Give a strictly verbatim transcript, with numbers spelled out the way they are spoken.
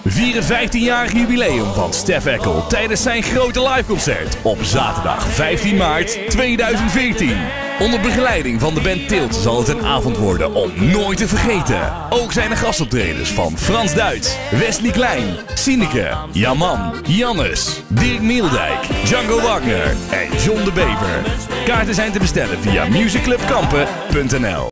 Vier het vijftienjarig jubileum van Stef Eckel tijdens zijn grote liveconcert op zaterdag vijftien maart tweeduizend veertien. Onder begeleiding van de band Tilt zal het een avond worden om nooit te vergeten. Ook zijn er gastoptredens van Frans Duits, Wesley Klein, Sineke, Jaman, Jannes, Dirk Meeldijk, Django Wagner en John de Bever. Kaarten zijn te bestellen via musicclubkampen punt n l.